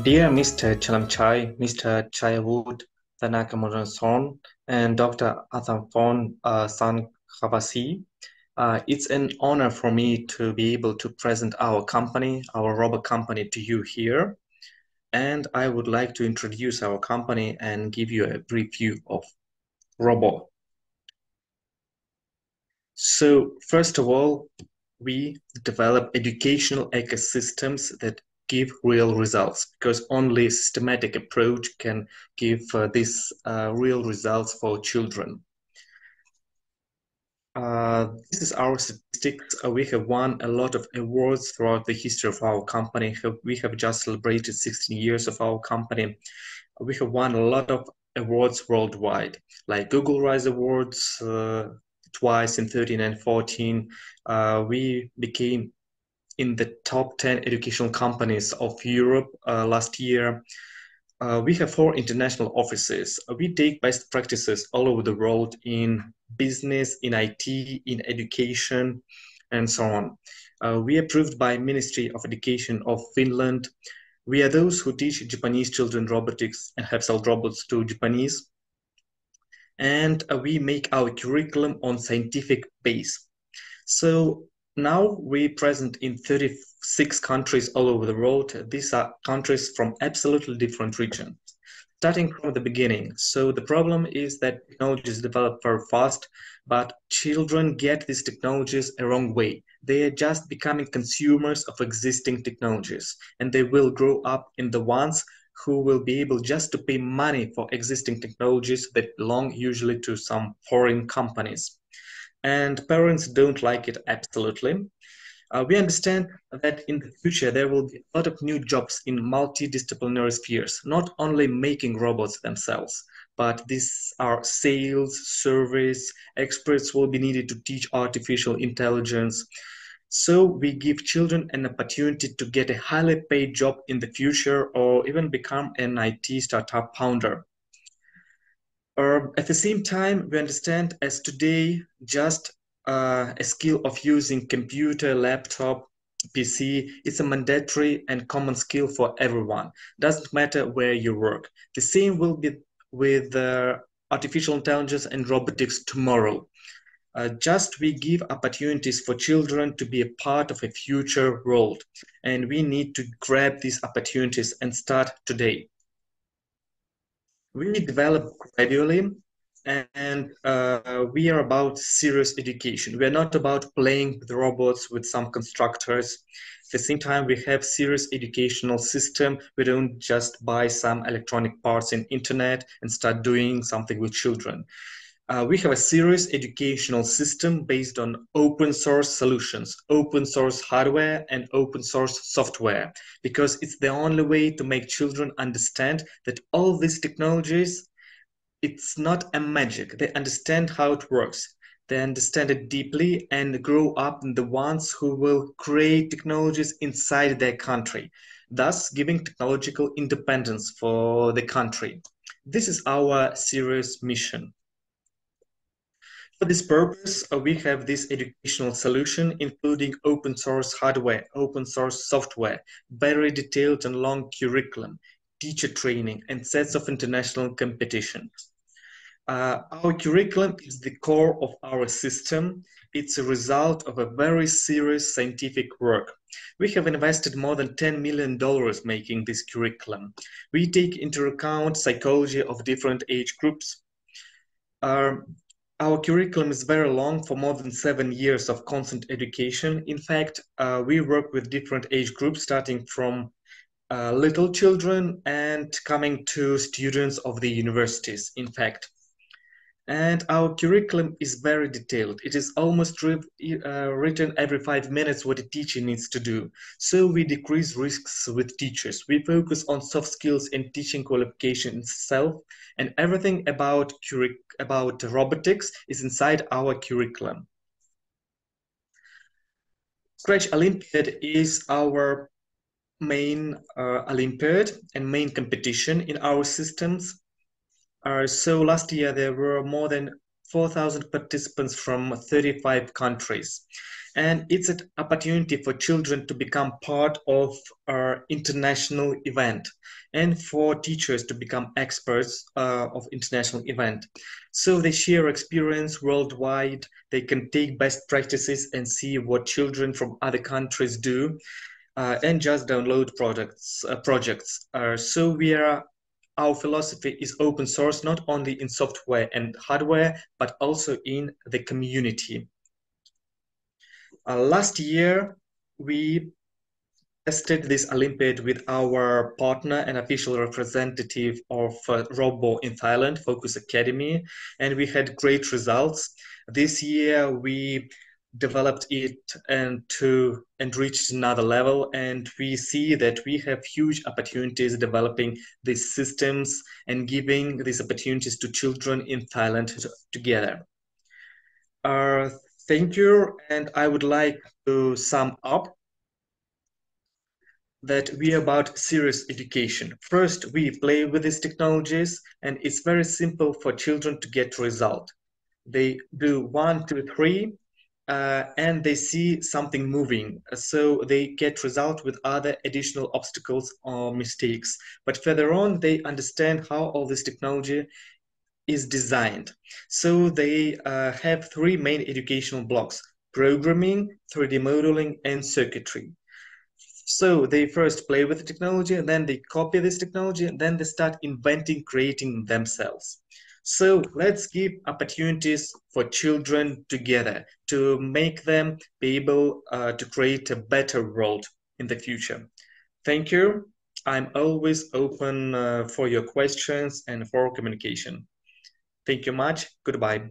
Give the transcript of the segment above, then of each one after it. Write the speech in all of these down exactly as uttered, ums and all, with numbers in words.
Dear Mister Chalamchai, Mister Chaywood Thanakamuran and Doctor Athamphon uh, San Khabasi, uh, it's an honor for me to be able to present our company, our robot company, to you here. And I would like to introduce our company and give you a brief view of Robo. So, first of all, we develop educational ecosystems that give real results because only a systematic approach can give uh, these uh, real results for children. Uh, this is our statistics. Uh, we have won a lot of awards throughout the history of our company. We have just celebrated sixteen years of our company. We have won a lot of awards worldwide, like Google Rise Awards uh, twice in thirteen and fourteen. Uh, we became in the top ten educational companies of Europe uh, last year. Uh, we have four international offices. We take best practices all over the world in business, in I T, in education, and so on. Uh, we are approved by Ministry of Education of Finland. We are those who teach Japanese children robotics and have sold robots to Japanese. And uh, we make our curriculum on scientific base. So now we present in thirty-six countries all over the world. These are countries from absolutely different regions. Starting from the beginning. So the problem is that technologies develop very fast, but children get these technologies a wrong way. They are just becoming consumers of existing technologies, and they will grow up in the ones who will be able just to pay money for existing technologies that belong usually to some foreign companies. And parents don't like it absolutely. Uh, we understand that in the future there will be a lot of new jobs in multidisciplinary spheres, not only making robots themselves, but these are sales, service, experts will be needed to teach artificial intelligence. So we give children an opportunity to get a highly paid job in the future or even become an I T startup founder. Uh, at the same time, we understand as today just uh, a skill of using computer, laptop, P C is a mandatory and common skill for everyone. Doesn't matter where you work. The same will be with uh, artificial intelligence and robotics tomorrow. Uh, just we give opportunities for children to be a part of a future world, and we need to grab these opportunities and start today. We develop gradually, and uh, we are about serious education. We are not about playing with robots with some constructors. At the same time, we have serious educational system. We don't just buy some electronic parts in internet and start doing something with children. Uh, we have a serious educational system based on open source solutions, open source hardware and open source software, because it's the only way to make children understand that all these technologies, it's not a magic. They understand how it works. They understand it deeply and grow up in the ones who will create technologies inside their country, thus giving technological independence for the country. This is our serious mission. For this purpose, uh, we have this educational solution, including open source hardware, open source software, very detailed and long curriculum, teacher training, and sets of international competitions. Uh, our curriculum is the core of our system. It's a result of a very serious scientific work. We have invested more than ten million dollars making this curriculum. We take into account psychology of different age groups. Um, our curriculum is very long for more than seven years of constant education. In fact, uh, we work with different age groups starting from uh, little children and coming to students of the universities, in fact. And our curriculum is very detailed. It is almost uh, written every five minutes what a teacher needs to do. So we decrease risks with teachers. We focus on soft skills and teaching qualification itself, and everything about, about robotics is inside our curriculum. Scratch Olympiad is our main uh, Olympiad and main competition in our systems. Uh, so last year there were more than four thousand participants from thirty-five countries. And it's an opportunity for children to become part of our international event and for teachers to become experts uh, of international event. So they share experience worldwide, they can take best practices and see what children from other countries do uh, and just download products, uh, projects. Uh, so we are Our philosophy is open source, not only in software and hardware, but also in the community. Uh, last year, we tested this Olympiad with our partner and official representative of uh, Robo in Thailand, Focus Academy, and we had great results. This year, we developed it and to and reached another level, and we see that we have huge opportunities developing these systems and giving these opportunities to children in Thailand together. Uh, thank you, and I would like to sum up that we are about serious education. First, we play with these technologies, and it's very simple for children to get result. They do one, two, three, uh, and they see something moving. So they get result with other additional obstacles or mistakes. But further on, they understand how all this technology is designed. So they uh, have three main educational blocks: programming, three D modeling, and circuitry. So they first play with the technology, and then they copy this technology, and then they start inventing, creating themselves. So let's give opportunities for children together to make them be able uh, to create a better world in the future. Thank you. I'm always open uh, for your questions and for communication. Thank you much. Goodbye.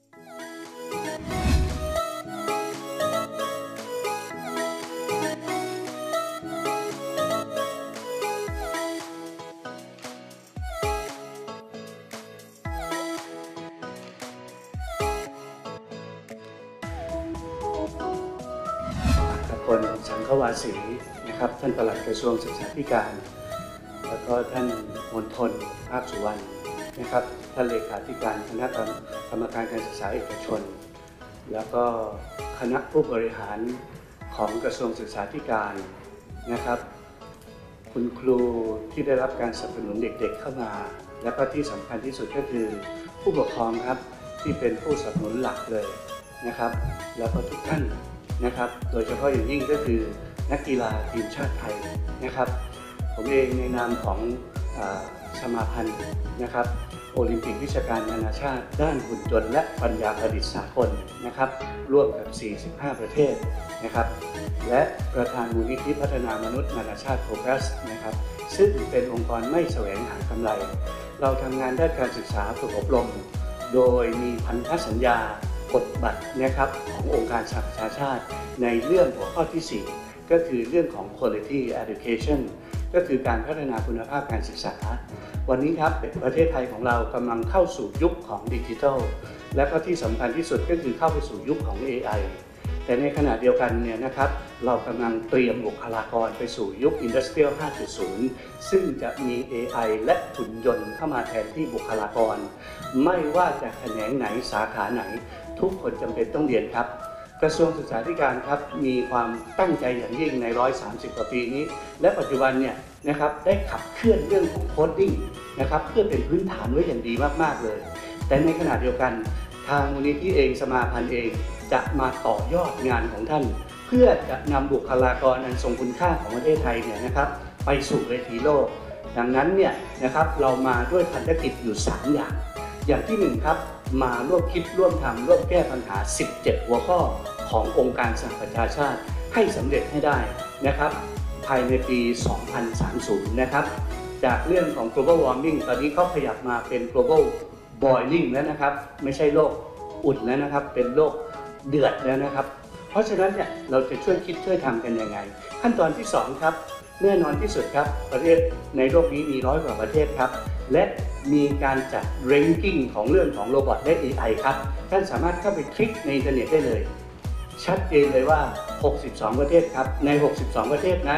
พล สังฆวาสีนะครับท่านปลัดกระทรวงศึกษาธิการแล้วก็ท่านมณฑลภาคสุวรรณนะครับท่านเลขาธิการคณะกรรมการการศึกษาเอกชนแล้วก็คณะผู้บริหารของกระทรวงศึกษาธิการนะครับคุณครูที่ได้รับการสนับสนุนเด็กๆเข้ามาแล้วก็ที่สำคัญที่สุดก็คือผู้ปกครองครับที่เป็นผู้สนับสนุนหลักเลยนะครับแล้วก็ทุกท่านนะครับโดยเฉพาะอย่างยิ่งก็คือนักกีฬาทีมชาติไทยนะครับผมเองในนามของสมาพันธ์นะครับโอลิมปิกวิชาการนานาชาติด้านหุ่นยนต์และปัญญาประดิษฐ์สากลนะครับร่วมกับสี่สิบห้าประเทศนะครับและประธานมูลนิธิพัฒนามนุษย์นานาชาติโฟกัสนะครับซึ่งเป็นองค์กรไม่แสวงหากำไรเราทำงานด้านการศึกษาฝึกอบรมโดยมีพันธสัญญากฎบัตรนะครับขององค์การสหประชาชาติในเรื่องหัวข้อที่สี่ก็คือเรื่องของ quality education ก็คือการพัฒนาคุณภาพการศึกษาวันนี้ครับประเทศไทยของเรากำลังเข้าสู่ยุคของดิจิทัลและก็ที่สำคัญที่สุดก็คือเข้าไปสู่ยุคของ เอ ไอ แต่ในขณะเดียวกันเนี่ยนะครับเรากำลังเตรียมบุคลากรไปสู่ยุค Industrial ห้าจุดศูนย์ ซึ่งจะมี เอ ไอ และหุ่นยนต์เข้ามาแทนที่บุคลากรไม่ว่าจะแขนงไหนสาขาไหนทุกคนจำเป็นต้องเรียนครับกระทรวงศึกษาธิการครับมีความตั้งใจอย่างยิ่งในหนึ่งร้อยสามสิบกว่าปีนี้และปัจจุบันเนี่ยนะครับได้ขับเคลื่อนเรื่องของโคดดิ้งนะครับเพื่อเป็นพื้นฐานไว้อย่างดีมากๆเลยแต่ในขณะเดียวกันทางมูลนิธิเองสมาพันธ์เองจะมาต่อยอดงานของท่านเพื่อจะนำบุคลากรอันทรงคุณค่าของประเทศไทยเนี่ยนะครับไปสู่เวทีโลกดังนั้นเนี่ยนะครับเรามาด้วยพันธกิจอยู่สามอย่างอย่างที่หนึ่งครับมาร่วมคิดร่วมทำร่วมแก้ปัญหาสิบเจ็ดหัวข้อขององค์การสหประชาชาติให้สำเร็จให้ได้นะครับภายในปี สองพันสามสิบ นะครับจากเรื่องของ global warming ตอนนี้เขาขยับมาเป็น global boiling แล้วนะครับไม่ใช่โลกอุ่นแล้วนะครับเป็นโลกเดือดแล้วนะครับเพราะฉะนั้นเนี่ยเราจะช่วยคิดช่วยทำกันยังไงขั้นตอนที่สองครับแน่นอนที่สุดครับประเทศในโลกนี้มีร้อยกว่าประเทศครับและมีการจัด ranking ของเรื่องของโรบอทและ เอ ไอ ครับท่านสามารถเข้าไปคลิกในอินเทอร์เน็ตได้เลยชัดเจนเลยว่าหกสิบสองประเทศครับในหกสิบสองประเทศนั้น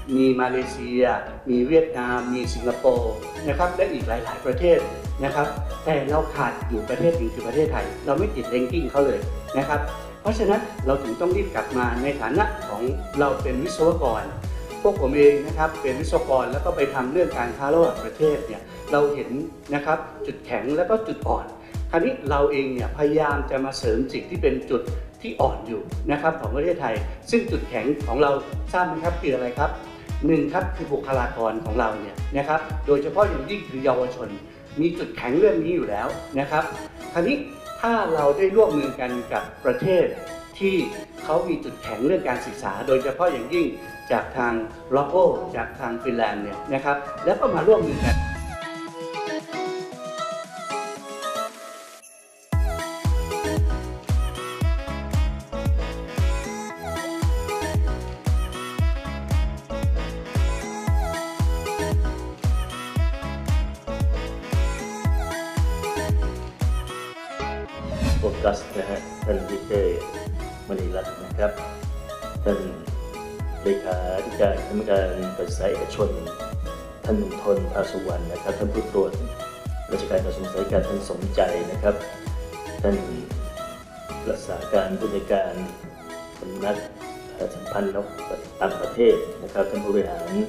มีมาเลเซียมีเวียดนามมีสิงคโปร์นะครับและอีกหลายๆประเทศนะครับแต่เราขาดอยู่ประเทศหนึ่งคือประเทศไทยเราไม่ติดเรนกิ้งเขาเลยนะครับเพราะฉะนั้นเราถึงต้องรีบกลับมาในฐานะของเราเป็นวิศวกรพวกผมเองนะครับเป็นวิศวกรแล้วก็ไปทำเรื่องการค้าระหว่างประเทศเนี่ยเราเห็นนะครับจุดแข็งและก็จุดอ่อนคราวนี้เราเองเนี่ยพยายามจะมาเสริมสิ่งที่เป็นจุดที่อ่อนอยู่นะครับของประเทศไทยซึ่งจุดแข็งของเราทราบไหมครับคืออะไรครับหนึ่งครับคือบุคลากรของเราเนี่ยนะครับโดยเฉพาะอย่างยิ่งคือเยาวชนมีจุดแข็งเรื่องนี้อยู่แล้วนะครับคราวนี้ถ้าเราได้ร่วมมือกันกับประเทศที่เขามีจุดแข็งเรื่องการศึกษาโดยเฉพาะอย่างยิ่งจากทางลอโก้จากทางฟินแลนด์เนี่ยนะครับแล้วก็มาร่วมมือกันโฟกัสนะฮะท่านวิเตอร์มณีรัตน์นะครับท่านเลขาธิการคณะกรรมการการศึกษาเอกชนท่านมณฑล ภาสุวรรณนะครับท่านผู้ตรวจราชการกระทรวงศึกษาธิการท่านสมใจนะครับท่านรักษาการผู้ในการสำนักสัมพันธ์ต่างประเทศนะครับท่านผู้บริหาร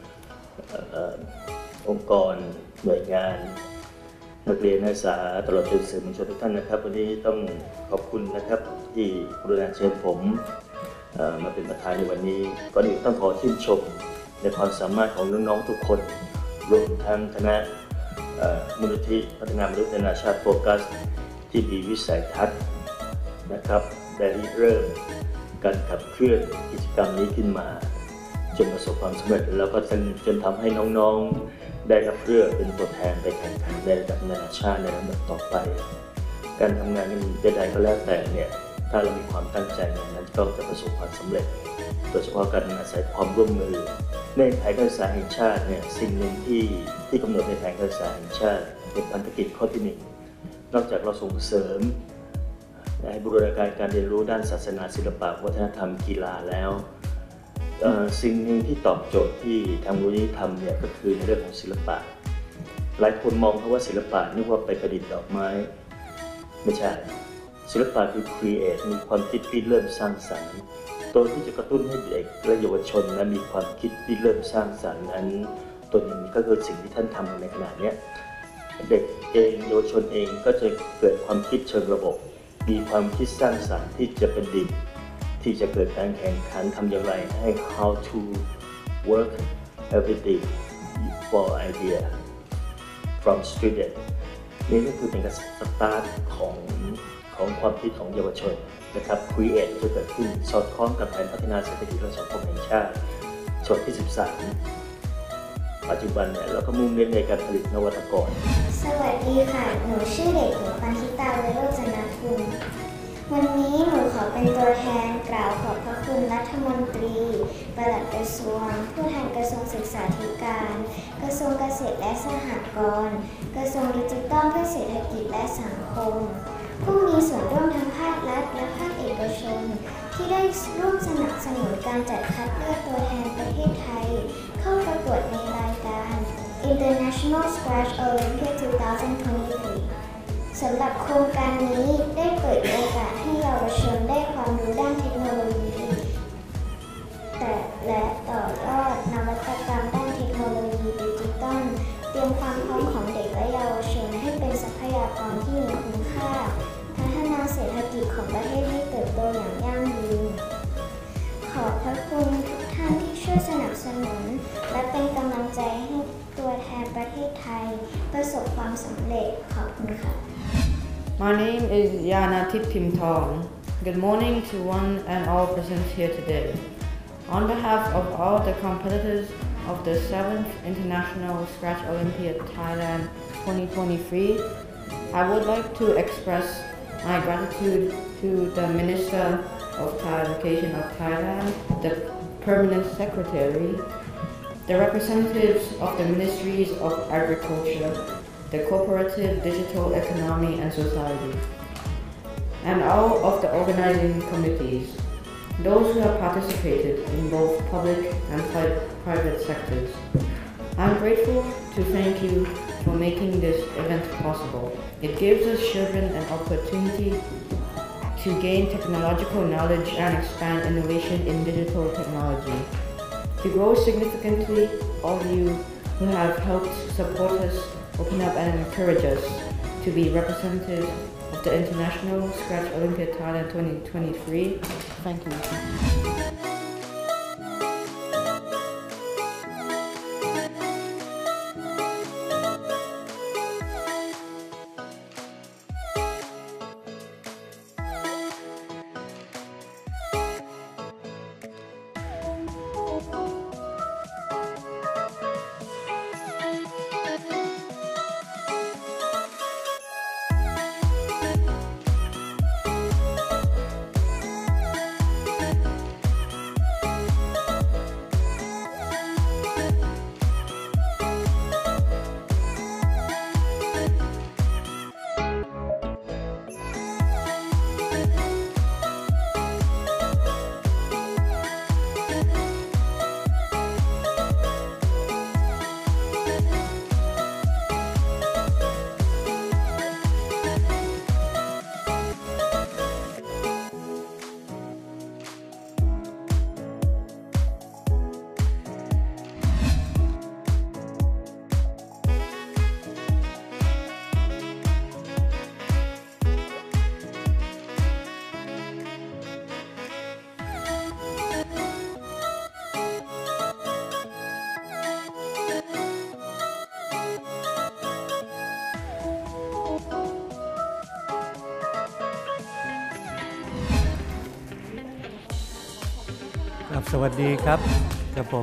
องค์กรหน่วยงานนักเรียนนักศึกษาตลอดจนสื่อมวลชนทุกท่านนะครับวันนี้ต้องขอบคุณนะครับที่กรุณาเชิญผมมาเป็นประธานในวันนี้ก่อนอื่นต้องขอชื่นชมในความสามารถของน้องๆทุกคนรวมทั้งคณะมูลนิธิพัฒนามนุษย์นานาชาติโฟกัสที่มีวิสัยทัศน์นะครับได้เริ่มการขับเคลื่อนกิจกรรมนี้ขึ้นมาจนประสบความสำเร็จแล้วก็จนทำให้น้องๆได้รับเลือกเป็นตัวแทนไปแข่งขันในระดับนานาชาติในลำดับต่อไปการทำงานใดๆก็แล้วแต่เนี่ยถ้าเรามีความตั้งใจในนั้นก็จะประสบความสำเร็จโดยเฉพาะการอาศัยความร่วมมือในแผนการศึกษาแห่งชาติเนี่ยสิ่งหนึ่งที่ที่กำหนดในแผนการศึกษาแห่งชาติเป็นพันธกิจข้อที่หนึ่งนอกจากเราส่งเสริมให้บูรณาการการเรียนรู้ด้านศาสนาศิลปะวัฒนธรรมกีฬาแล้วสิ่งหนึ่งที่ตอบโจทย์ที่ทางมูลนิธิทำเนี่ยก็คือในเรื่องของศิลปะหลายคนมองว่าศิลปะนึกว่าไปประดิษฐ์ดอกไม้ไม่ใช่ศิลปะคือ create มีความคิดที่เริ่มสร้างสรรค์ตัวที่จะกระตุ้นให้เด็กและเยาวชนนั้นมีความคิดที่เริ่มสร้างสรรค์นั้นตัวนี้ก็คือสิ่งที่ท่านทำในขณะนี้เด็กเองเยาวชนเองก็จะเกิดความคิดเชิงระบบมีความคิดสร้างสรรค์ที่จะเป็นดินที่จะเกิดการแข่งขันทำอย่างไรให้ how to work everything for idea from student นี่ก็คือเป็นการสตาร์ทของของความคิดของเยาวชนนะครับ create จะเกิดขึ้นสอดคล้องกับแผนพัฒนาเศรษฐกิจและสังคมแห่งชาติฉบับที่สิบสามปัจจุบันเนี่ยเราก็มุ่งเน้นในการผลิตนวัตกรสวัสดีค่ะหนูชื่อเด็กหญิงปันธิตา เวโรจนกุลวันนี้หนูขอเป็นตัวแทนกล่าวขอบพระคุณรัฐมนตรีปลัดกระทรวงผู้แทนกระทรวงศึกษาธิการกระทรวงเกษตรและสหกรณ์กระทรวงดิจิทัลเพื่อเศรษฐกิจและสังคมผู้มีส่วนร่วมทั้งภาครัฐและภาคเอกชนที่ได้ร่วมสนับสนุนการจัดคัดเลือกตัวแทนประเทศไทยเข้าประกวดในรายการ International Scratch Olympiad สองพันยี่สิบสามสำหรับโครงการนี้ได้เปิดโอกาสให้เยาวชนได้ความรู้ด้านเทคโนโลยีแต่และต่อยอดนวัตกรรมด้านเทคโนโลยีดิจิทัลเตรียมความพร้อมของเด็กและเยาวชนให้เป็นทรัพยากรที่มีคุณค่าพัฒนาเศรษฐกิจของประเทศให้เติบโตอย่างยั่งยืนขอบพระคุณทุกท่านที่ช่วยสนับสนุนและเป็นกำลังใจให้ตัวแทนประเทศไทยประสบความสำเร็จขอบคุณค่ะ My name is Yana Tiptimtong. Good morning to one and all present here today. On behalf of all the competitors of the seventh International Scratch Olympiad Thailand twenty twenty-three, I would like to express my gratitude to the Minister of Higher Education of Thailand, the Permanent Secretary, the representatives of the Ministries of Agriculture, the Cooperative Digital Economy and Society, and all of the organizing committees. those who have participated in both public and private sectors. I'm grateful to thank you for making this event possible. It gives us children an opportunity to gain technological knowledge and expand innovation in digital technology. To grow significantly, all of you who have helped support us, open up and encourage us to be representatives of the International Scratch Olympiad Thailand twenty twenty-three. Thank you. สวัสดีครับกับผม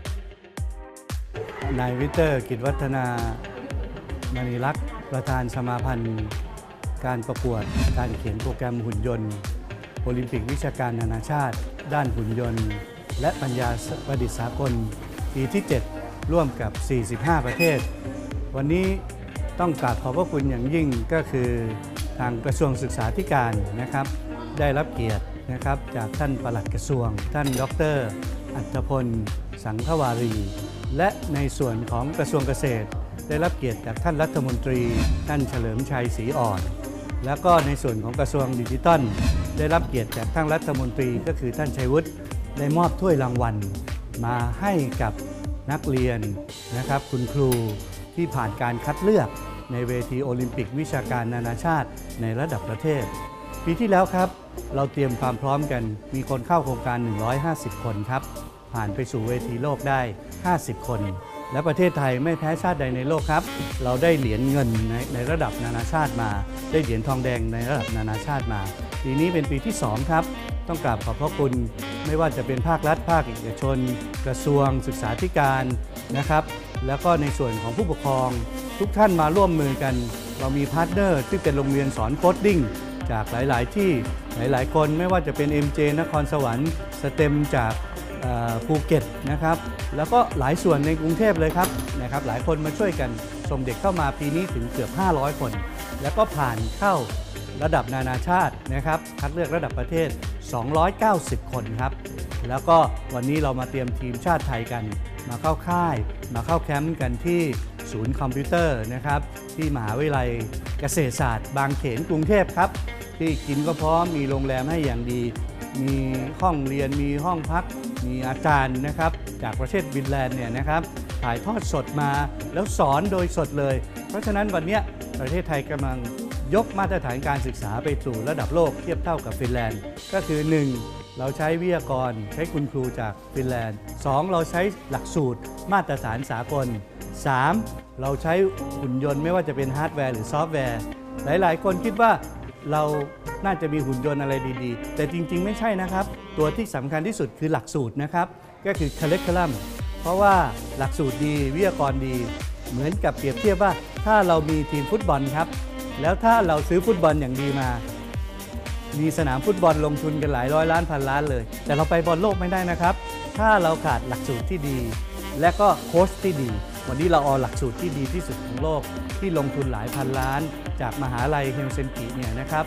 นายวิเตอร์กิจวัฒนามณีรักษ์ประธานสมาพันธ์การประกวดการเขียนโปรแกรมหุ่นยนต์โอลิมปิกวิชาการนานาชาติด้านหุ่นยนต์และปัญญาประดิษฐ์สากลปีที่เจ็ดร่วมกับสี่สิบห้าประเทศวันนี้ต้องกราบขอบพระคุณอย่างยิ่งก็คือทางกระทรวงศึกษาธิการนะครับได้รับเกียรตินะครับจากท่านปลัดกระทรวงท่านดร.อัฏฐพลสังฆวารีและในส่วนของกระทรวงเกษตรได้รับเกียรติจากท่านรัฐมนตรีท่านเฉลิมชัยศรีอ่อนแล้วก็ในส่วนของกระทรวงดิจิทัลได้รับเกียรติจากท่านรัฐมนตรีก็คือท่านชัยวุฒิได้มอบถ้วยรางวัลมาให้กับนักเรียนนะครับคุณครูที่ผ่านการคัดเลือกในเวทีโอลิมปิกวิชาการนานาชาติในระดับประเทศปีที่แล้วครับเราเตรียมความพร้อมกันมีคนเข้าโครงการหนึ่งร้อยห้าสิบคนครับผ่านไปสู่เวทีโลกได้ห้าสิบคนและประเทศไทยไม่แพ้ชาติใดในโลกครับเราได้เหรียญเงินในในระดับนานาชาติมาได้เหรียญทองแดงในระดับนานาชาติมาปีนี้เป็นปีที่สองครับต้องกราบขอบพระคุณไม่ว่าจะเป็นภาครัฐภาคเอกชนกระทรวงศึกษาธิการนะครับแล้วก็ในส่วนของผู้ปกครองทุกท่านมาร่วมมือกันเรามีพาร์ทเนอร์ที่เป็นโรงเรียนสอนโคดดิ้งจากหลายๆที่หลายๆคนไม่ว่าจะเป็น เอ็ม เจ นครสวรรค์สเต็มจากภูเก็ตนะครับแล้วก็หลายส่วนในกรุงเทพเลยครับนะครับหลายคนมาช่วยกันส่งเด็กเข้ามาปีนี้ถึงเกือบห้าร้อยคนแล้วก็ผ่านเข้าระดับนานาชาตินะครับคัดเลือกระดับประเทศสองร้อยเก้าสิบคนครับแล้วก็วันนี้เรามาเตรียมทีมชาติไทยกันมาเข้าค่ายมาเข้าแคมป์กันที่ศูนย์คอมพิวเตอร์นะครับที่มหาวิทยาลัยเกษตรศาสตร์บางเขนกรุงเทพครับที่กินก็พร้อมมีโรงแรมให้อย่างดีมีห้องเรียนมีห้องพักมีอาจารย์นะครับจากประเทศฟินแลนด์เนี่ยนะครับถ่ายทอดสดมาแล้วสอนโดยสดเลยเพราะฉะนั้นวันนี้ประเทศไทยกำลังยกมาตรฐานการศึกษาไปสู่ระดับโลกเทียบเท่ากับฟินแลนด์ก็คือหนึ่งเราใช้วิทยากรใช้คุณครูจากฟินแลนด์สองเราใช้หลักสูตรมาตรฐานสากลสามเราใช้หุ่นยนต์ไม่ว่าจะเป็นฮาร์ดแวร์หรือซอฟต์แวร์หลายๆคนคิดว่าเราน่าจะมีหุ่นยนต์อะไรดีๆแต่จริงๆไม่ใช่นะครับตัวที่สำคัญที่สุดคือหลักสูตรนะครับก็คือ curriculum เพราะว่าหลักสูตรดีวิทยากรดีเหมือนกับเปรียบเทียบว่าถ้าเรามีทีมฟุตบอลครับแล้วถ้าเราซื้อฟุตบอลอย่างดีมามีสนามฟุตบอลลงทุนกันหลายร้อยล้านพันล้านเลยแต่เราไปบอลโลกไม่ได้นะครับถ้าเราขาดหลักสูตรที่ดีและก็โค้ชที่ดีวันนี้เราเอาหลักสูตรที่ดีที่สุดของโลกที่ลงทุนหลายพันล้านจากมหาลัยเฮลซิงกิเนี่ยนะครับ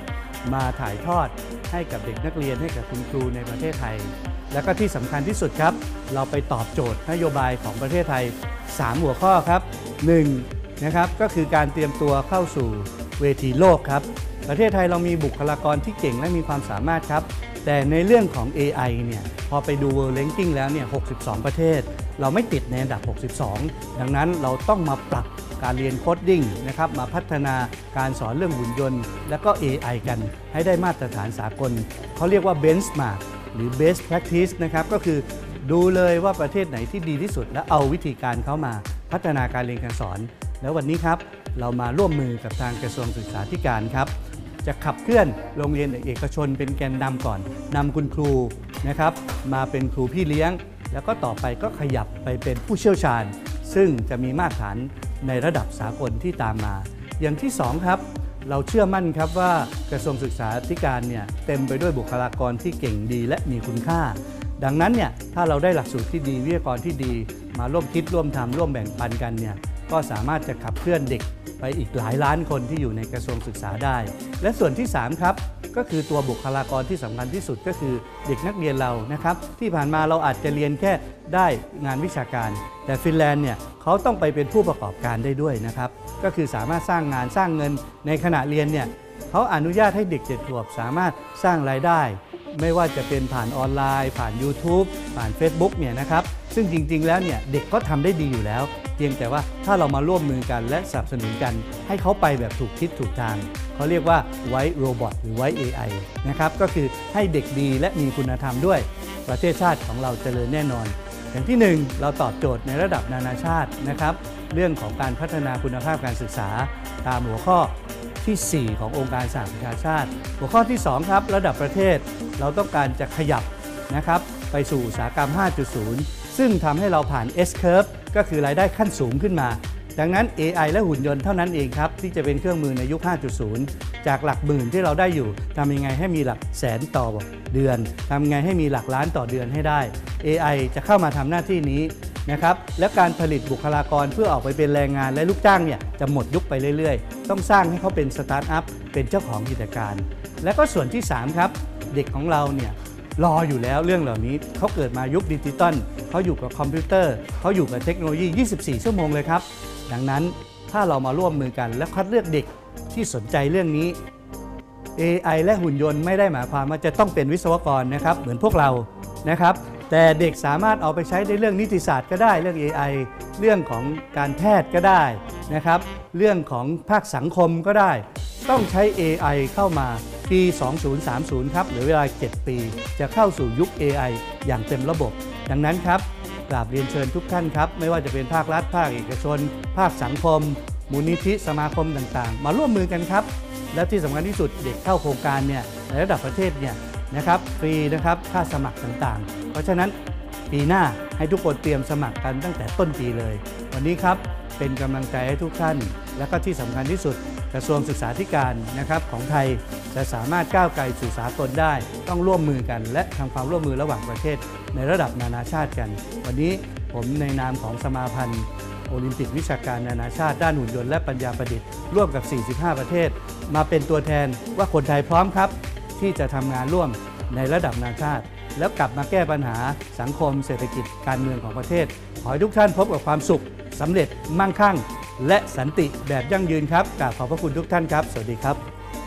มาถ่ายทอดให้กับเด็กนักเรียนให้กับคุณครูในประเทศไทยแล้วก็ที่สำคัญที่สุดครับเราไปตอบโจทย์นโยบายของประเทศไทยสามหัวข้อครับหนึ่งนะครับก็คือการเตรียมตัวเข้าสู่เวทีโลกครับประเทศไทยเรามีบุคลากรที่เก่งและมีความสามารถครับแต่ในเรื่องของ เอ ไอ เนี่ยพอไปดู World Ranking แล้วเนี่ยหกสิบสองประเทศเราไม่ติดในอันดับหกสิบสองดังนั้นเราต้องมาปรับการเรียนโคดดิ้งนะครับมาพัฒนาการสอนเรื่องหุ่นยนต์และก็ เอ ไอ กันให้ได้มาตรฐานสากลเขาเรียกว่า Benchmark หรือ Best Practice นะครับก็คือดูเลยว่าประเทศไหนที่ดีที่สุดและเอาวิธีการเข้ามาพัฒนาการเรียนการสอนแล้ววันนี้ครับเรามาร่วมมือกับทางกระทรวงศึกษาธิการครับจะขับเคลื่อนโรงเรียนเอกชนเป็นแกนนำก่อนนำคุณครูนะครับมาเป็นครูพี่เลี้ยงแล้วก็ต่อไปก็ขยับไปเป็นผู้เชี่ยวชาญซึ่งจะมีมาตรฐานในระดับสากลที่ตามมาอย่างที่สองครับเราเชื่อมั่นครับว่ากระทรวงศึกษาธิการเนี่ยเต็มไปด้วยบุคลากรที่เก่งดีและมีคุณค่าดังนั้นเนี่ยถ้าเราได้หลักสูตรที่ดีวิทยากรที่ดีมาร่วมคิดร่วมทำร่วมแบ่งปันกันเนี่ยก็สามารถจะขับเคลื่อนเด็กไปอีกหลายล้านคนที่อยู่ในกระทรวงศึกษาได้และส่วนที่สามครับก็คือตัวบุคลากรที่สำคัญที่สุดก็คือเด็กนักเรียนเรานะครับที่ผ่านมาเราอาจจะเรียนแค่ได้งานวิชาการแต่ฟินแลนด์เนี่ยเขาต้องไปเป็นผู้ประกอบการได้ด้วยนะครับก็คือสามารถสร้างงานสร้างเงินในขณะเรียนเนี่ยเขาอนุญาตให้เด็กเจ็ดขวบสามารถสร้างรายได้ไม่ว่าจะเป็นผ่านออนไลน์ผ่าน YouTube ผ่าน Facebook เนี่ยนะครับซึ่งจริงๆแล้วเนี่ยเด็กก็ทำได้ดีอยู่แล้วเพียงแต่ว่าถ้าเรามาร่วมมือกันและสนับสนุนกันให้เขาไปแบบถูกทิศถูกทางเขาเรียกว่าไว้โรบอทหรือไว้ เอ ไอ นะครับก็คือให้เด็กดีและมีคุณธรรมด้วยประเทศชาติของเราเจริญแน่นอนอย่างที่หนึ่งเราตอบโจทย์ในระดับนานาชาตินะครับเรื่องของการพัฒนาคุณภาพการศึกษาตามหัวข้อที่สี่ขององค์การสหประชาชาติหัวข้อที่สองครับระดับประเทศเราต้องการจะขยับนะครับไปสู่อุตสาหกรรม ห้าจุดศูนย์ ซึ่งทำให้เราผ่าน S-Curve ก็คือรายได้ขั้นสูงขึ้นมาดังนั้น เอ ไอ และหุ่นยนต์เท่านั้นเองครับที่จะเป็นเครื่องมือในยุค ห้าจุดศูนย์ จากหลักหมื่นที่เราได้อยู่ทำยังไงให้มีหลักแสนต่อเดือนทำยังไงให้มีหลักล้านต่อเดือนให้ได้ เอ ไอ จะเข้ามาทำหน้าที่นี้นะครับและการผลิตบุคลากรเพื่อออกไปเป็นแรงงานและลูกจ้างเนี่ยจะหมดยุคไปเรื่อยๆต้องสร้างให้เขาเป็นสตาร์ทอัพเป็นเจ้าของกิจการและก็ส่วนที่สามครับเด็กของเราเนี่ยรออยู่แล้วเรื่องเหล่านี้เขาเกิดมายุคดิจิตอลเขาอยู่กับคอมพิวเตอร์เขาอยู่กับเทคโนโลยียี่สิบสี่ชั่วโมงเลยครับดังนั้นถ้าเรามาร่วมมือกันและคัดเลือกเด็กที่สนใจเรื่องนี้ เอ ไอ และหุ่นยนต์ไม่ได้หมายความว่าจะต้องเป็นวิศวกรนะครับเหมือนพวกเรานะครับแต่เด็กสามารถเอาไปใช้ในเรื่องนิติศาสตร์ก็ได้เรื่อง เอ ไอ เรื่องของการแพทย์ก็ได้นะครับเรื่องของภาคสังคมก็ได้ต้องใช้ เอ ไอ เข้ามาปีสองพันสามสิบครับหรือเวลาเจ็ดปีจะเข้าสู่ยุค เอ ไอ อย่างเต็มระบบดังนั้นครับกราบเรียนเชิญทุกท่านครับไม่ว่าจะเป็นภาครัฐภาคเอกชนภาคสังคมมูลนิธิสมาคมต่างๆมาร่วมมือกันครับและที่สำคัญที่สุดเด็กเข้าโครงการเนี่ยในระดับประเทศเนี่ยนะครับฟรีนะครับค่าสมัครต่างๆเพราะฉะนั้นปีหน้าให้ทุกคนเตรียมสมัครกันตั้งแต่ต้นปีเลยวันนี้ครับเป็นกำลังใจให้ทุกท่านและก็ที่สำคัญที่สุดกระทรวงศึกษาธิการนะครับของไทยจะสามารถก้าวไกลสู่สากลได้ต้องร่วมมือกันและทำความร่วมมือระหว่างประเทศในระดับนานาชาติกันวันนี้ผมในนามของสมาพันธ์โอลิมปิกวิชาการนานาชาติด้านหุ่นยนต์และปัญญาประดิษฐ์ร่วมกับสี่สิบห้าประเทศมาเป็นตัวแทนว่าคนไทยพร้อมครับที่จะทำงานร่วมในระดับนานาชาติแล้วกลับมาแก้ปัญหาสังคมเศรษฐกิจการเมืองของประเทศขอให้ทุกท่านพบกับความสุขสำเร็จมั่งคั่งและสันติแบบยั่งยืนครับกราบขอบพระคุณทุกท่านครับสวัสดีครับ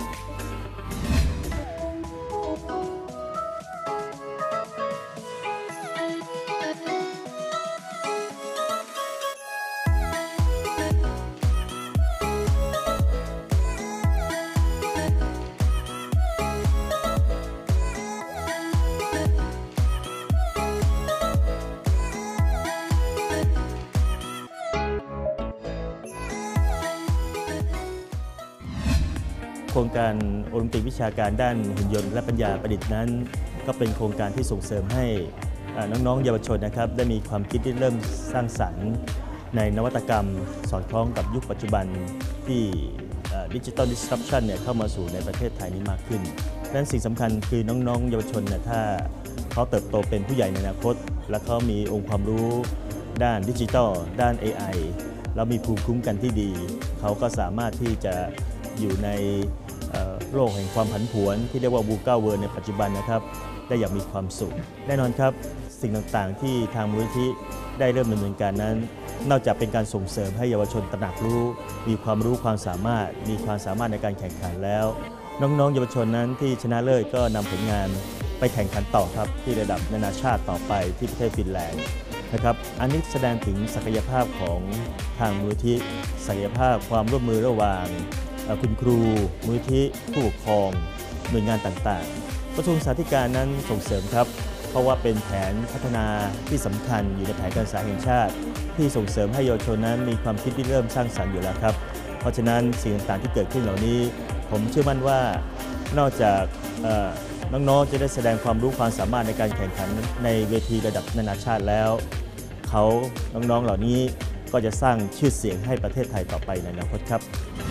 โครงการโอลิมปิกวิชาการด้านหุ่นยนต์และปัญญาประดิษฐ์นั้นก็เป็นโครงการที่ส่งเสริมให้น้องๆเยาวชนนะครับได้มีความคิดที่เริ่มสร้างสรรค์ในนวัตกรรมสอดคล้องกับยุคปัจจุบันที่ดิจิทัลดิสรัปชันเนี่ยเข้ามาสู่ในประเทศไทยนี้มากขึ้นดังนั้นสิ่งสำคัญคือน้องๆเยาวชนเนี่ยถ้าเขาเติบโตเป็นผู้ใหญ่ในอนาคตและเขามีองค์ความรู้ด้านดิจิทัลด้าน เอ ไอ แล้วมีภูมิคุ้มกันที่ดีเขาก็สามารถที่จะอยู่ในโลกแห่งความผันผวนที่เรียกว่าบูก้าเวิร์ในปัจจุบันนะครับได้อย่างมีความสุขแน่นอนครับสิ่งต่างๆที่ทางมูลนิธิได้เริ่มดำเนินการนั้นนอกจากเป็นการส่งเสริมให้เยาวชนตระหนักรู้มีความรู้ความสามารถมีความสามารถในการแข่งขันแล้วน้องๆเยาวชนนั้นที่ชนะเลิศก็นำผลงานไปแข่งขันต่อครับที่ระดับนานาชาติต่อไปที่ประเทศฟินแลนด์นะครับอันนี้แสดงถึงศักยภาพของทางมูลนิธิศักยภาพความร่วมมือระหว่างคุณครูมูลนิธิผู้ปกครองหน่วยงานต่างๆกระทรวงศึกษาธิการนั้นส่งเสริมครับเพราะว่าเป็นแผนพัฒนาที่สำคัญอยู่ในแผนการศึกษาแห่งชาติที่ส่งเสริมให้เยาวชนนั้นมีความคิดที่เริ่มสร้างสรรค์อยู่แล้วครับเพราะฉะนั้นสิ่งต่างๆที่เกิดขึ้นเหล่านี้ผมเชื่อมั่นว่านอกจากน้องๆจะได้แสดงความรู้ความสามารถในการแข่งขันในเวทีระดับนานาชาติแล้วเขาน้องๆเหล่านี้ก็จะสร้างชื่อเสียงให้ประเทศไทยต่อไปในอนาคตครับ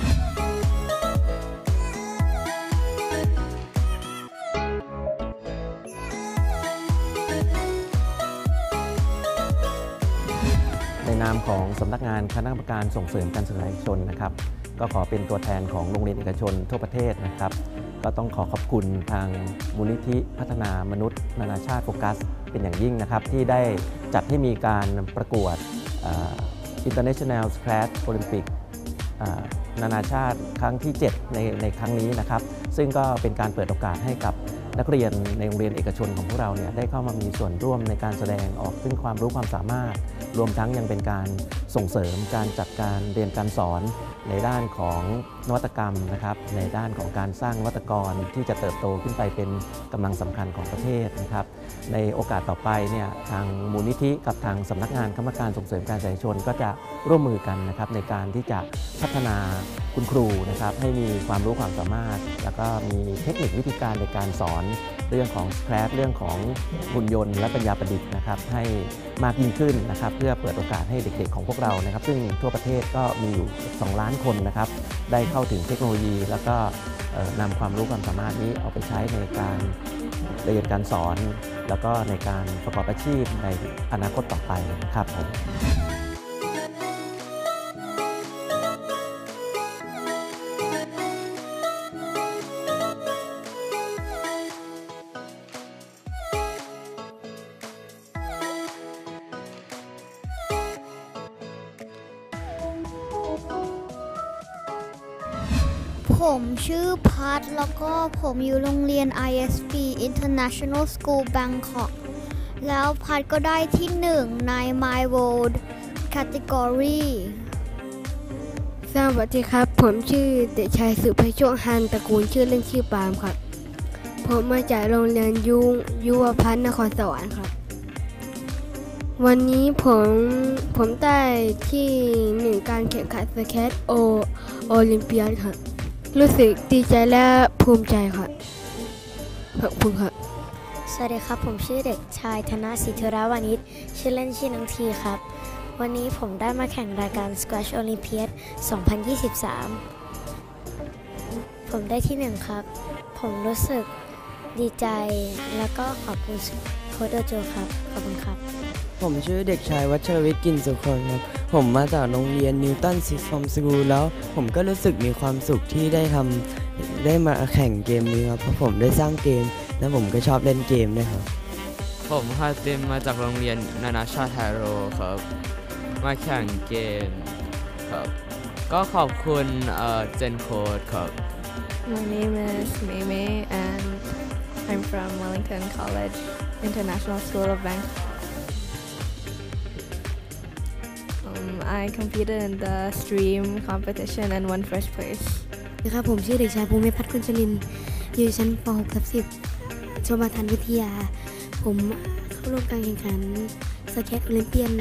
ในนามของสำนักงานคณะกรรมการส่งเสริมการศึกษาเอกชนนะครับก็ขอเป็นตัวแทนของโรงเรียนเอกชนทั่วประเทศนะครับก็ต้องขอขอบคุณทางมูลนิธิพัฒนามนุษย์นานาชาติโฟกัสเป็นอย่างยิ่งนะครับที่ได้จัดให้มีการประกวด International Scratch Olympic นานาชาติครั้งที่เจ็ดในในครั้งนี้นะครับซึ่งก็เป็นการเปิดโอกาสให้กับนักเรียนในโรงเรียนเอกชนของพวกเราเนี่ยได้เข้ามามีส่วนร่วมในการแสดงออกซึ่งความรู้ความสามารถรวมทั้งยังเป็นการส่งเสริมการจัดการเรียนการสอนในด้านของนวัตกรรมนะครับในด้านของการสร้างนวัตกรที่จะเติบโตขึ้นไปเป็นกำลังสำคัญของประเทศนะครับในโอกาสต่อไปเนี่ยทางมูลนิธิกับทางสำนักงานคณะกรรมการส่งเสริมการศึกษาเอกชนก็จะร่วมมือกันนะครับในการที่จะพัฒนาคุณครูนะครับให้มีความรู้ความสามารถแล้วก็มีเทคนิควิธีการในการสอนเรื่องของ Scratch เรื่องของหุ่นยนต์และปัญญาประดิษฐ์นะครับให้มากยิ่งขึ้นนะครับเพื่อเปิดโอกาสให้เด็กๆของพวกเรานะครับซึ่งทั่วประเทศก็มีอยู่สองล้านคนนะครับได้เข้าถึงเทคโนโลยีแล้วก็นำความรู้ความสามารถนี้เอาไปใช้ในการเรียนการสอนแล้วก็ในการประกอบอาชีพในอนาคตต่อไปนะครับผมผมชื่อพัทแล้วก็ผมอยู่โรงเรียน ไอ เอส บี International School Bangkok แล้วพัทก็ได้ที่หนึ่งใน My World Category สวัสดีครับผมชื่อเด็กชายสุภโชคฮันตระกูลชื่อเล่นชื่อปามครับผมมาจากโรงเรียนยุยุวพัฒน์นครสวรรค์ครับวันนี้ผมผมได้ที่หนึ่งการแข่งขันสเก็ตโอโอลิมเปียดครับรู้สึกดีใจและภูมิใจค่ะขอบคุณค่ะสวัสดีครับผมชื่อเด็กชายธนศิทราวานิชชื่อเล่นชื่อน้องทีครับวันนี้ผมได้มาแข่งรายการ Scratch Olympiad สองพันยี่สิบสามผมได้ที่หนึ่งครับผมรู้สึกดีใจแล้วก็ขอบคุณโค้ชโดโจครับขอบคุณครับผมชื่อเด็กชายวัชรวิทย์กินสุขครับผมมาจากโรงเรียนนิวตันซิสฟอร์มสกูลแล้วผมก็รู้สึกมีความสุขที่ได้ทำได้มาแข่งเกมนี้ครับเพราะผมได้สร้างเกมและผมก็ชอบเล่นเกมด้วยครับผมฮาติมมาจากโรงเรียนนานาชาติไฮโรครับมาแข่งเกมครับก็ขอบคุณเจนโค้ดครับ My name is Mei and I'm from Wellington College International School of Bangkok. I competed in the stream competition and won first place. นะครับผมชื่อเด็กชายภูมิพัฒน์กุลชลินอยู่ชั้นป หก ทับ สิบ ชมทานวิทยาผมเข้าร่วมการแข่งขันสเก็ตโอลิมเปียน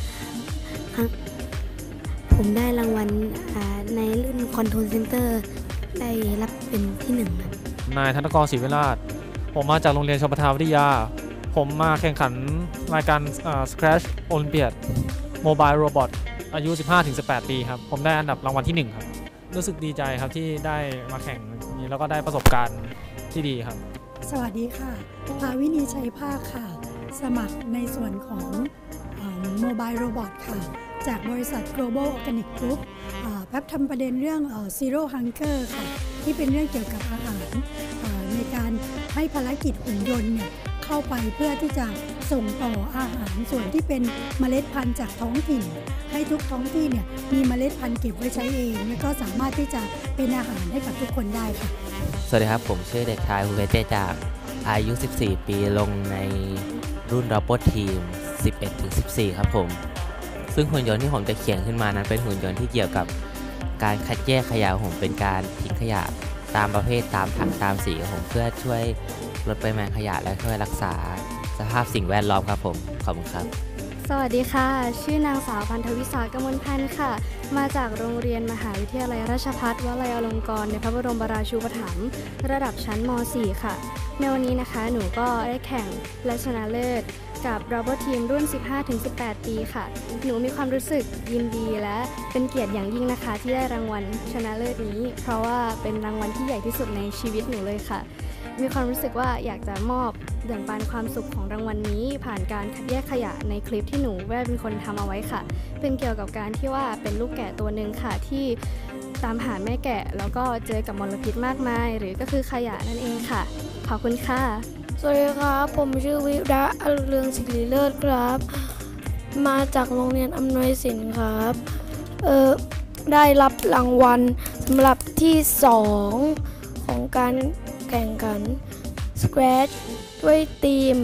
ผมได้รางวัลในรุ่นคอนโทรลเซ็นเตอร์ได้รับเป็นที่หนึ่งครับนายธนกรศรีวิราชผมมาจากโรงเรียนชมทานวิทยาผมมาแข่งขันรายการ Scratch Olympiad Mobile Robotอายุ สิบห้าถึงสิบแปด ปีครับผมได้อันดับรางวัลที่หนึ่งครับรู้สึกดีใจครับที่ได้มาแข่งนี้แล้วก็ได้ประสบการณ์ที่ดีครับสวัสดีค่ะภาวินีชัยภาคค่ะสมัครในส่วนของ Mobile Robot ค่ะจากบริษัท Global Organic Group พัดทำประเด็นเรื่อง Zero Hunger ค่ะที่เป็นเรื่องเกี่ยวกับอาหารในการให้ภารกิจหุ่นยนต์เนี่ยเข้าไปเพื่อที่จะส่งต่ออาหารส่วนที่เป็นเมล็ดพันธุ์จากท้องถิ่นให้ทุกท้องที่เนี่ยมีเมล็ดพันธุ์เก็บไว้ใช้เองแล้วก็สามารถที่จะเป็นอาหารให้กับทุกคนได้ค่ะสวัสดีครับผมชื่อเด็กชายภูเวเตจากอายุสิบสี่ปีลงในรุ่น Robot Team สิบเอ็ดถึงสิบสี่ ครับผมซึ่งหุ่นยนต์ที่ผมจะเขียนขึ้นมานั้นเป็นหุ่นยนต์ที่เกี่ยวกับการคัดแยกขยะผมเป็นการทิ้งขยะตามประเภทตามถังตามสีของผมเพื่อช่วยลดปริมาณขยะและช่วยรักษาสภาพสิ่งแวดล้อมครับผมขอบคุณครับสวัสดีค่ะชื่อนางสาวพันธวิสากมลพันธ์ค่ะมาจากโรงเรียนมหาวิทยาลัยราชภัฏวลัยอลงกรณ์ในพระบรมราชูปถัมภ์ระดับชั้นม สี่ ค่ะในวันนี้นะคะหนูก็ได้แข่งและชนะเลิศกับ Robot Team รุ่น สิบห้าถึงสิบแปด ปีค่ะหนูมีความรู้สึกยินดีและเป็นเกียรติอย่างยิ่งนะคะที่ได้รางวัลชนะเลิศนี้เพราะว่าเป็นรางวัลที่ใหญ่ที่สุดในชีวิตหนูเลยค่ะมีความรู้สึกว่าอยากจะมอบแบ่งปันความสุขของรางวัลนี้ผ่านการคัดแยกขยะในคลิปที่หนูได้เป็นคนทำเอาไว้ค่ะเป็นเกี่ยวกับการที่ว่าเป็นลูกแกะตัวหนึ่งค่ะที่ตามหาแม่แกะแล้วก็เจอกับมลพิษมากมายหรือก็คือขยะนั่นเองค่ะขอบคุณค่ะสวัสดีครับผมชื่อวิระอรุณเรืองศิริเลิศครับมาจากโรงเรียนอำนวยสินครับเออได้รับรางวัลสำหรับที่สองของการแข่งขัน Scratch ด้วยทีม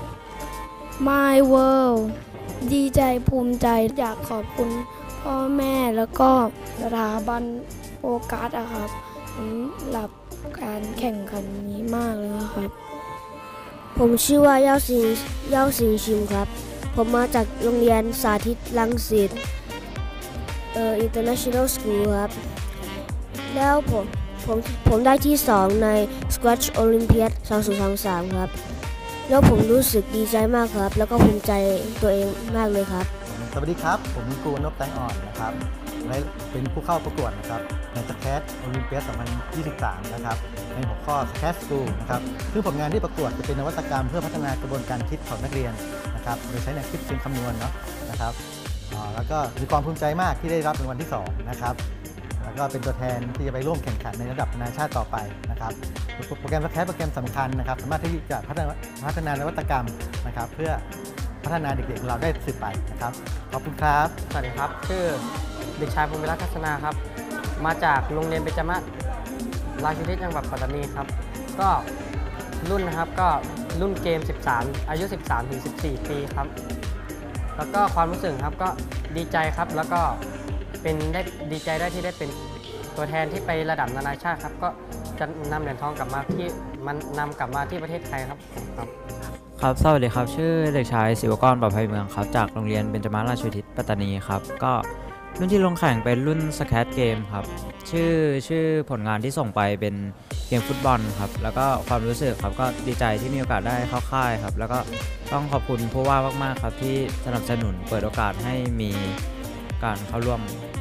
My World ดีใจภูมิใจอยากขอบคุณพ่อแม่แล้วก็สถาบันโฟกัสอะครับสำหรับการแข่งขันนี้มากเลยครับผมชื่อว่าเย้าสิงเย้าสิงชิมครับผมมาจากโรงเรียนสาธิตรังสิตเอ่อ International School ครับแล้วผมผมผมได้ที่สองใน Scratch Olympiad สองพันยี่สิบสามครับแล้วผมรู้สึกดีใจมากครับแล้วก็ภูมิใจตัวเองมากเลยครับสวัสดีครับผมครูนพแตงอ่อนนะครับและเป็นผู้เข้าประกวดนะครับใน Scratch Olympiad สองพันยี่สิบสามนะครับในหัวข้อ Scratch School นะครับซึ่งผลงานที่ประกวดจะเป็นนวัตกรรมเพื่อพัฒนากระบวนการคิดของนักเรียนนะครับโดยใช้แนวคิดเชิงคำนวณเนาะนะครับแล้วก็มีความภูมิใจมากที่ได้รับรางวัลที่สองนะครับแล้วก็เป็นตัวแทนที่จะไปร่วมแข่งขันในระดับนานาชาติต่อไปนะครับโปรแกรม Scratch โปรแกรมสำคัญนะครับสามารถที่จะพัฒนาพัฒนานวัตกรรมนะครับเพื่อพัฒนาเด็กๆของเราได้สืบไปนะครับขอบคุณครับสวัสดีครับชื่อเด็กชายภูมิรัตน์ทัศนาครับมาจากโรงเรียนเบญจมาศราชูทิศจังหวัดปัตตานีครับก็รุ่นนะครับก็รุ่นเกมสิบสามอายุสิบสามถึงสิบสี่ปีครับแล้วก็ความรู้สึกครับก็ดีใจครับแล้วก็เป็นได้ดีใจได้ที่ได้เป็นตัวแทนที่ไประดับนานาชาติครับก็จะนำเหรียญทองกลับมาที่มันนำกลับมาที่ประเทศไทยครับครับครับสวัสดีครับชื่อเด็กชายศิวกร ประภัยเมืองครับจากโรงเรียนเบญจมาศราชูทิศปัตตานีครับก็รุ่นที่ลงแข่งเป็นรุ่น Scratch Game ครับชื่อชื่อผลงานที่ส่งไปเป็นเกมฟุตบอลครับแล้วก็ความรู้สึกครับก็ดีใจที่มีโอกาสได้เข้าค่ายครับแล้วก็ต้องขอบคุณผู้ว่ามากๆครับที่สนับสนุนเปิดโอกาสให้มีการเข้าร่วม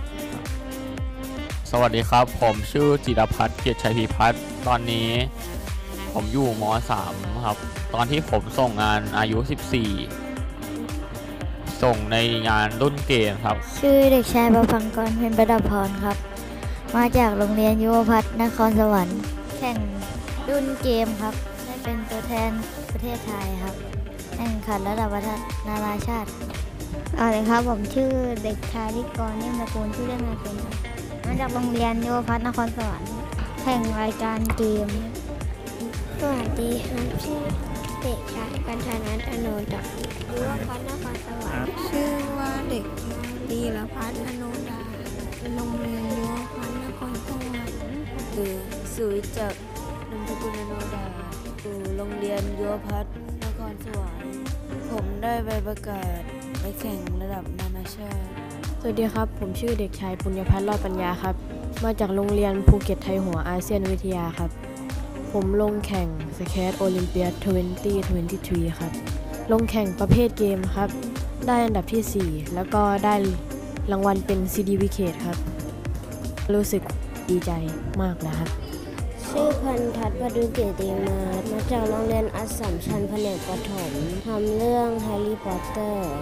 สวัสดีครับผมชื่อจิรพัฒน์เกียรติชัยพิพัฒน์ตอนนี้ผมอยู่ม.สาม ครับตอนที่ผมส่งงานอายุสิบสี่ส่งในงานรุ่นเกมครับชื่อเด็กชายประภังกรเพ็ญประดับพรครับมาจากโรงเรียนยุวพัฒน์นครสวรรค์แข่งรุ่นเกมครับได้เป็นตัวแทนประเทศไทยครับแข่งขันระดับนานาชาติเอาเลยครับผมชื่อเด็กชายนิกรนิ่มตระกูลชื่อเล่นนายเป็นมาจากโรงเรียนยุวพัฒน์นครสวรรค์แข่งรายการเกมสวัสดีครับชื่อเด็กชายกัญชานันท์อโนจากยุวพัฒน์นครสวรรค์ชื่อว่าเด็กดีรพัฒน์อโนดาโรงเรียนยุวพัฒน์นครสวรรค์คือสุวิจักรนามสกุลอโนดาอยู่โรงเรียนยุวพัฒน์นครสวรรค์ผมได้ใบประกาศไปแข่งระดับนานาชาติสวัสดีครับผมชื่อเด็กชายปุญญพัฒน์รอดปัญญาครับมาจากโรงเรียนภูเก็ตไทยหัวอาเซียนวิทยาครับผมลงแข่ง Scratch Olympiad สองพันยี่สิบสามครับลงแข่งประเภทเกมครับได้อันดับที่สี่แล้วก็ได้รางวัลเป็น ซี ดี วี เค ครับ รู้สึกดีใจมากนะครับชื่อพันทัศน์ พดุลเกียรติมาศมาจากโรงเรียนอัสสัมชัญแผนกประถมทำเรื่องแฮร์รี่พอตเตอร์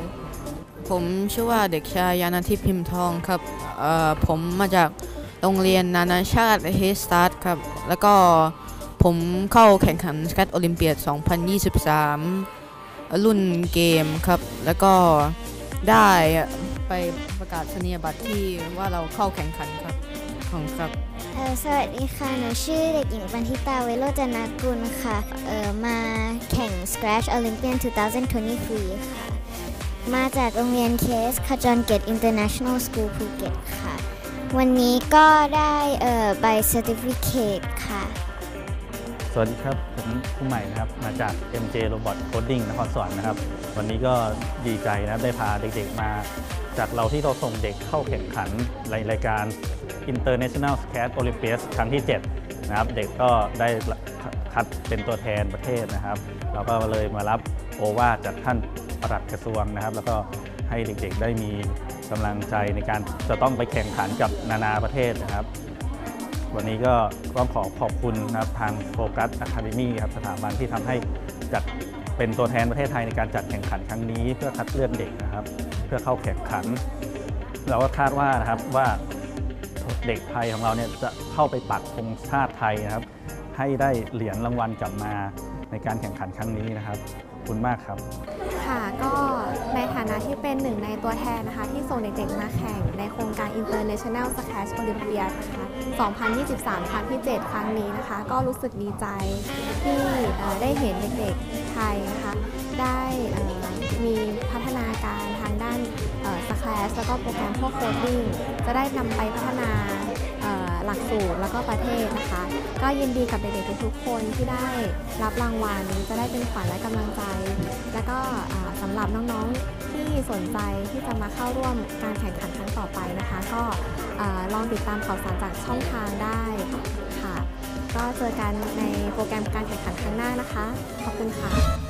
ผมชื่อว่าเด็กชายยานาทิพย์พิมพ์ทองครับเอ่อผมมาจากโรงเรียนนานาชาติเฮสตัสครับแล้วก็ผมเข้าแข่งขันสแคทโอลิมเปียดสองพันยี่สิบสามรุ่นเกมครับแล้วก็ได้ไปประกาศนียบัตรที่ว่าเราเข้าแข่งขันครับของครับเออสวัสดีค่ะหนูชื่อเด็กหญิงปันธิตาเวโรจนากุลค่ะเออมาแข่ง Scratch Olympian สองพันยี่สิบสามค่ะมาจากโรงเรียนเคสขจรเกต International School ภูเก็ตค่ะวันนี้ก็ได้เอ่อใบ Certificate ค่ะสวัสดีครับผมครูใหม่นะครับมาจาก เอ็ม เจ Robot Coding นครสวรรค์นะครับวันนี้ก็ดีใจนะได้พาเด็กๆมาจากเราที่เราส่งเด็กเข้าแข่งขันในรายการ International Scratch Olympiad ครั้งที่เจ็ดนะครับเด็กก็ได้คัดเป็นตัวแทนประเทศนะครับเราก็เลยมารับโอวาทจากท่านปลัดกระทรวงนะครับแล้วก็ให้เด็กๆได้มีกำลังใจในการจะต้องไปแข่งขันกับนานาประเทศนะครับวันนี้ก็ต้องขอขอบคุณนะครับทางโฟกัสอะคาเดมี่ครับสถาบันที่ทำให้จัดเป็นตัวแทนประเทศไทยในการจัดแข่งขันครั้งนี้เพื่อคัดเลือกเด็กนะครับเพื่อเข้าแข่งขันเราก็คาดว่านะครับว่าเด็กไทยของเราเนี่ยจะเข้าไปปักธงชาติไทยนะครับให้ได้เหรียญรางวัลกลับมาในการแข่งขันครั้งนี้นะครับขอบคุณมากครับค่ะก็ในฐานะที่เป็นหนึ่งในตัวแทนนะคะที่ส่งเด็กๆมาแข่งในโครงการ International Scratch Olympiad นะคะสองพันยี่สิบสามครั้งที่เจ็ดครั้งนี้นะคะก็รู้สึกดีใจที่ได้เห็นเด็กๆไทยนะคะได้มีพัฒนาการทางด้านสแครชแล้วก็โปรแกรมพวกโคดดิ้งจะได้นำไปพัฒนาหลักสูตรแล้วก็ประเทศนะคะก็ยินดีกับเด็กๆทุกคนที่ได้รับรางวัลจะได้เป็นขวัญและกำลังใจแล้วก็สำหรับน้องๆที่สนใจที่จะมาเข้าร่วมการแข่งขันครั้งต่อไปนะคะก็ลองติดตามข่าวสารจากช่องทางได้ค่ะก็เจอกันในโปรแกรมการแข่งขันครั้งหน้านะคะขอบคุณค่ะ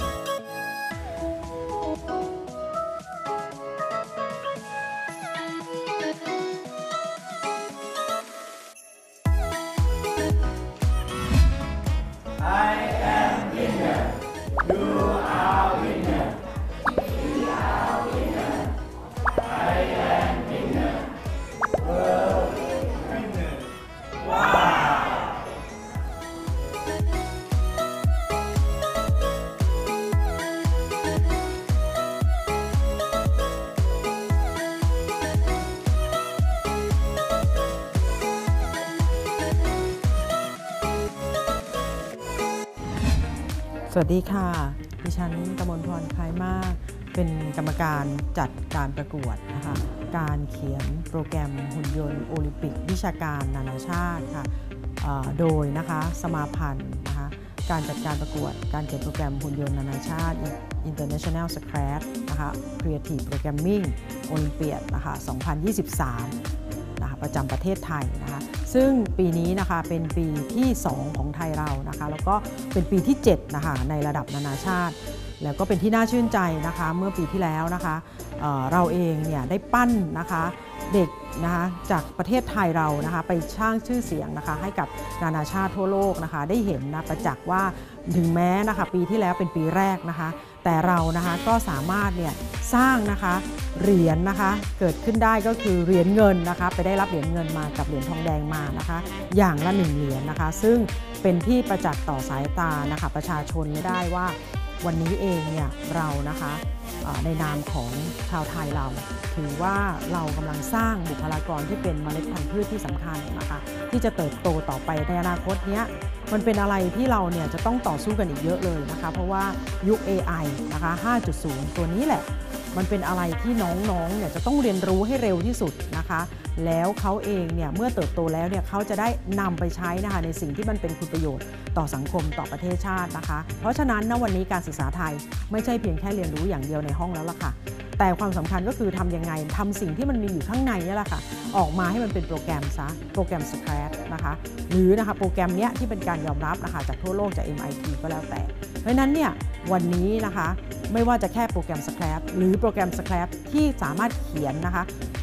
สวัสดีค่ะดิฉันกมลพรคล้ายมากเป็นกรรมการจัดการประกวดนะคะการเขียนโปรแกรมหุ่นยนต์โอลิมปิกวิชาการนานาชาติค่ะโดยนะคะสมาพันธ์นะคะการจัดการประกวดการเขียนโปรแกรมหุ่นยนต์นานาชาติ International Scratch นะคะ Creative Programming Olympiad นะคะสองพันยี่สิบสามนะคะประจำประเทศไทยนะคะซึ่งปีนี้นะคะเป็นปีที่สองของไทยเรานะคะแล้วก็เป็นปีที่เจ็ดนะคะในระดับนานาชาติแล้วก็เป็นที่น่าชื่นใจนะคะเมื่อปีที่แล้วนะคะเอ่อเราเองเนี่ยได้ปั้นนะคะเด็กนะคะจากประเทศไทยเรานะคะไปสร้างชื่อเสียงนะคะให้กับนานาชาติทั่วโลกนะคะได้เห็นนะประจักษ์ว่าถึงแม้นะคะปีที่แล้วเป็นปีแรกนะคะแต่เรานะคะก็สามารถเนี่ยสร้างนะคะเหรียญนะคะเกิดขึ้นได้ก็คือเหรียญเงินนะคะไปได้รับเหรียญเงินมากับเหรียญทองแดงมานะคะอย่างละหนึ่งเหรียญนะคะซึ่งเป็นที่ประจักษ์ต่อสายตานะคะประชาชนไม่ได้ว่าวันนี้เองเนี่ยเรานะคะในนามของชาวไทยเราถือว่าเรากำลังสร้างบุคลากรที่เป็นเมล็ดพันธุ์พืชที่สำคัญนะคะที่จะเติบโตต่อไปในอนาคตเนี้ยมันเป็นอะไรที่เราเนี่ยจะต้องต่อสู้กันอีกเยอะเลยนะคะเพราะว่ายุค เอ ไอ นะคะ ห้าจุดศูนย์ ตัวนี้แหละมันเป็นอะไรที่น้องๆเนี่ยจะต้องเรียนรู้ให้เร็วที่สุดนะคะแล้วเขาเองเนี่ยเมื่อเติบโตแล้วเนี่ยเขาจะได้นำไปใช้นะคะในสิ่งที่มันเป็นคุณประโยชน์ต่อสังคมต่อประเทศชาตินะคะเพราะฉะนั้นณวันนี้การศึกษาไทยไม่ใช่เพียงแค่เรียนรู้อย่างเดียวในห้องแล้วล่ะค่ะแต่ความสำคัญก็คือทำยังไงทำสิ่งที่มันมีอยู่ข้างในนี่แหละค่ะออกมาให้มันเป็นโปรแกรมซะโปรแกรม Scratch นะคะหรือนะคะโปรแกรมเนี้ยที่เป็นการยอมรับนะคะจากทั่วโลกจาก เอ็ม ไอ ที ก็แล้วแต่เพราะฉะนั้นเนี่ยวันนี้นะคะไม่ว่าจะแค่โปรแกรม Scratch หรือโปรแกรม Scratch ที่สามารถเขียนนะคะ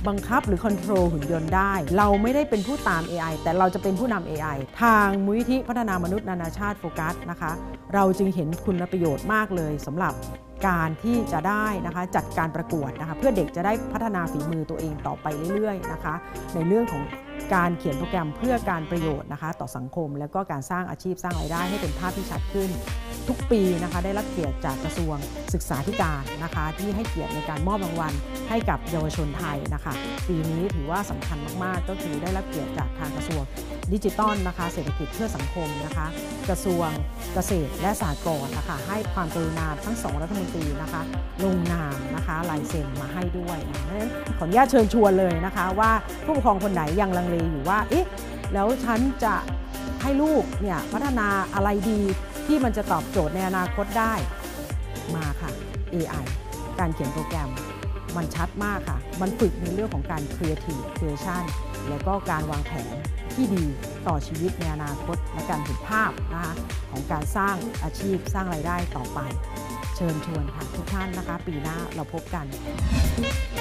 บังคับหรือคอนโทรลหุ่นยนต์ได้เราไม่ได้เป็นผู้ตาม เอ ไอ แต่เราจะเป็นผู้นำ เอ ไอ ทางมูลนิธิพัฒนามนุษย์นานาชาติโฟกัสนะคะเราจึงเห็นคุณประโยชน์มากเลยสำหรับการที่จะได้นะคะจัดการประกวดนะคะเพื่อเด็กจะได้พัฒนาฝีมือตัวเองต่อไปเรื่อยๆนะคะในเรื่องของการเขียนโปรแกรมเพื่อการประโยชน์นะคะต่อสังคมแล้วก็การสร้างอาชีพสร้างรายได้ให้เป็นภาพที่ชัดขึ้นทุกปีนะคะได้รับเกียรติจากกระทรวงศึกษาธิการนะคะที่ให้เกียรติในการมอบรางวัลให้กับเยาวชนไทยนะคะปีนี้ถือว่าสำคัญมากๆก็คือได้รับเกียรติจากทางกระทรวงดิจิทัลนะคะเศรษฐกิจเพื่อสังคมนะคะกระทรวงเกษตรและสหกรณ์นะคะให้ความกรุณาทั้งสองรัฐมนตรีนะคะลงนามนะคะลายเซ็นมาให้ด้วยนะเพราะฉะนั้นขออนุญาตเชิญชวนเลยนะคะว่าผู้ปกครองคนไหนยังลังเลอยู่ว่าเอ๊ะแล้วฉันจะให้ลูกเนี่ยพัฒนาอะไรดีที่มันจะตอบโจทย์ในอนาคตได้มาค่ะ เอ ไอ การเขียนโปรแกรมมันชัดมากค่ะมันฝึกในเรื่องของการ Creative Creation แล้วก็การวางแผนที่ดีต่อชีวิตในอนาคตและการเห็นภาพนะคะของการสร้างอาชีพสร้างรายได้ต่อไปเชิญชวนค่ะทุกท่านนะคะปีหน้าเราพบกัน